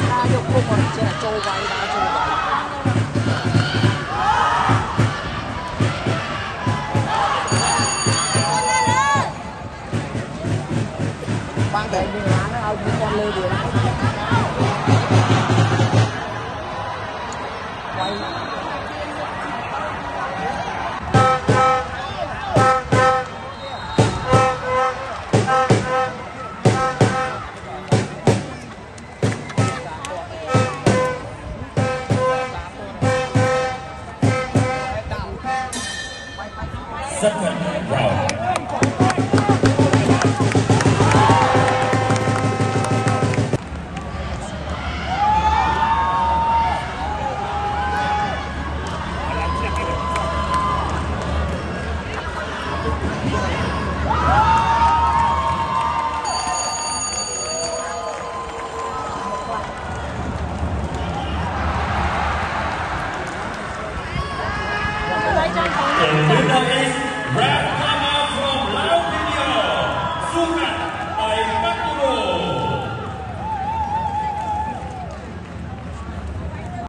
đá vô cung rồi chỉ là trôi vậy đá trôi vậy băng để đi nó ao đi con lê đi quay Second round. The winner is Red